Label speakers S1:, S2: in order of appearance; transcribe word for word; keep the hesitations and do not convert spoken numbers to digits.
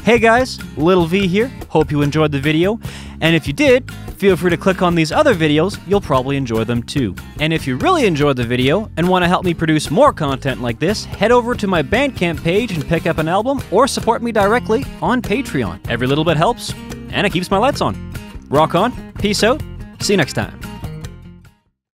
S1: Hey guys, Little V here. Hope you enjoyed the video. And if you did, feel free to click on these other videos. You'll probably enjoy them too. And if you really enjoyed the video and want to help me produce more content like this, head over to my Bandcamp page and pick up an album, or support me directly on Patreon. Every little bit helps, and it keeps my lights on. Rock on, peace out, see you next time.